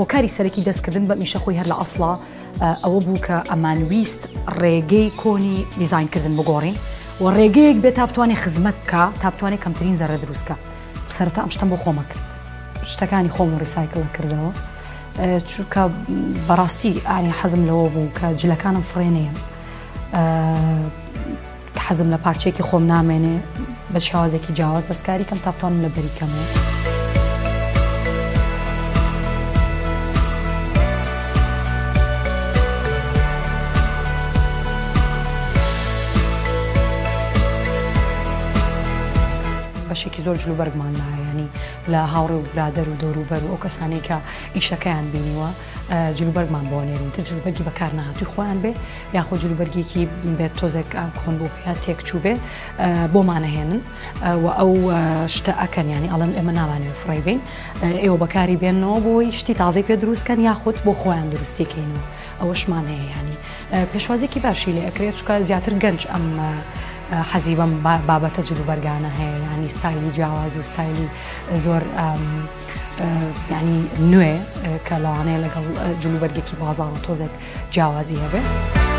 هۆکاری سەرەکی دەستکردن بە میشە خۆی هەر لە ئەسڵا ئەوە بوو کە ئەمان ویست ڕێگەی کۆنی دیزاینکردن بگۆڕین و ڕێگەیەک بێت تا بتوانێت خزمەت بکە تا بتوانێت کەمترین زەرە دروستکە. سەرەتا ئەم شتەم بۆ خۆمە کرد، شتەکانی خۆم ڕیسایکڵ کردەوە چونکە بەڕاستی ئانی حەزم لەوە بوو کە جلەکانم فڕێنەیە، حەزم لە پارچێکی خۆم نامێنێ بە شێوازێکی جیاواز دەستکاری کەم تا بتوانم لە بەریکەمەوە. بەشێکی زۆر جلوبەرگمان ینی لە هاوڕێ و برادەر و دۆروبەر و ئەو کەسانەی کە ئیشەکەیان بینیوە جلوبەرگمان بۆ نێرینتر جلوبەرگی بەکار نەهاتووی خۆیان بێ یاخۆ جلوبەرگێکی بێت تۆزێک کۆن بۆ پێیان تێکچوو بێ بۆمانەهێنن و ئەو شتە ئەکەن ینی ئەڵەن ئێمە نامانێت فڕێ بین ئێوە بەکاری بێنەوە بۆی شتی تازەی پێ دروستکەن یاخود بۆ خۆیان دروستیکەینەوە ئەوەشمان هەیە ینی پێشوازێکی باشی لێ ئەکرێت چکە زیاتر گەنج ئەم حەزی بەم بابەتە جلوبەرگانە هەیە ینی ستایلی جیاواز و ستایلی زۆر ینی نوێ کە لەوانەیە لەگەڵ جلوبەرگێکی بازاڕ و تۆزێک جیاوازی هەبێت.